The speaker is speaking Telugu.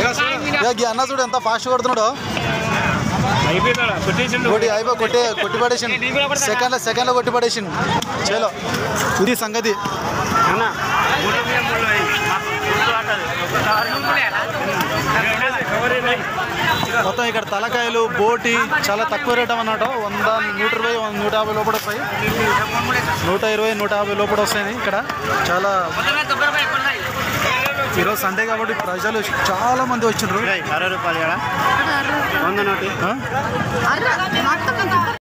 అన్న చూడు ఎంత ఫాస్ట్ కొడుతున్నాడు. కొట్టి పడేసిండు. సెకండ్ లో కొట్టి పడేసిండు. చలో ఇది సంగతి. మొత్తం ఇక్కడ తలకాయలు బోటి చాలా తక్కువ రేట్ అన్నమాట. 100, 120, 150 లోపల వస్తాయి. 120, 150 లోపల వస్తాయి. ఇక్కడ చాలా ఈరోజు సండే కాబట్టి ప్రజలు చాలా మంది వచ్చిండ్రు. 60 రూపాయలు 100 నోటి.